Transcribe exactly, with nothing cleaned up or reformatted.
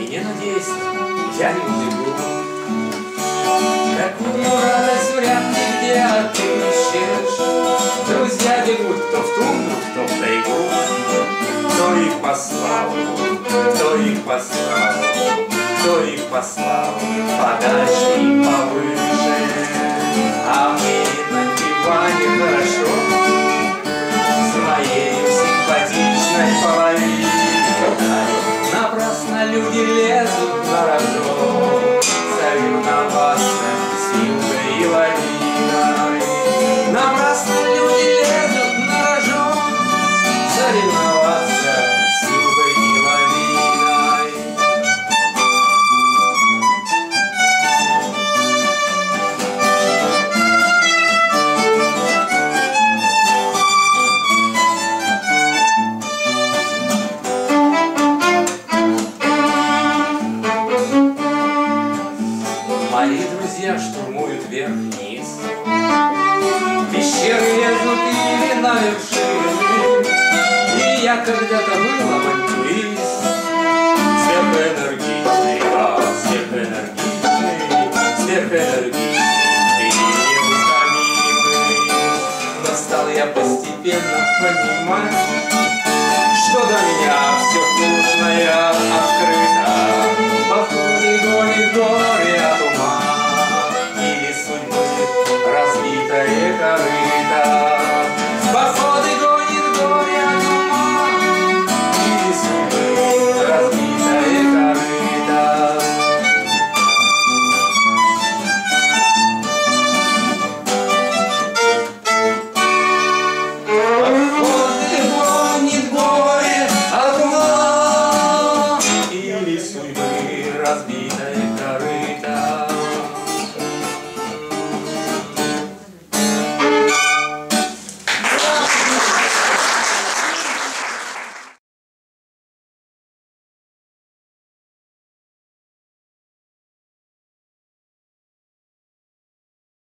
И не надейся, я не убегу. Такую радость вряд ли где отыщешь. Друзья бегут кто в тундру, кто в тайгу. Кто их послал, кто их послал, кто их послал подальше и повыше. А мы на диване хорошо с моей симпатичной половиной. Напрасно люди лезут на рожок соревноваться с Югой и Лавиной. Напрасно люди лезут на рожок соревноваться с Югой и Лавиной. Мои друзья штурмуют вверх-вниз, пещеры лезут или на вершины. И я когда-то был авантюрист, сверхэнергичный, да, сверхэнергичный, сверхэнергичный и неутомимый. Но стал я постепенно понимать,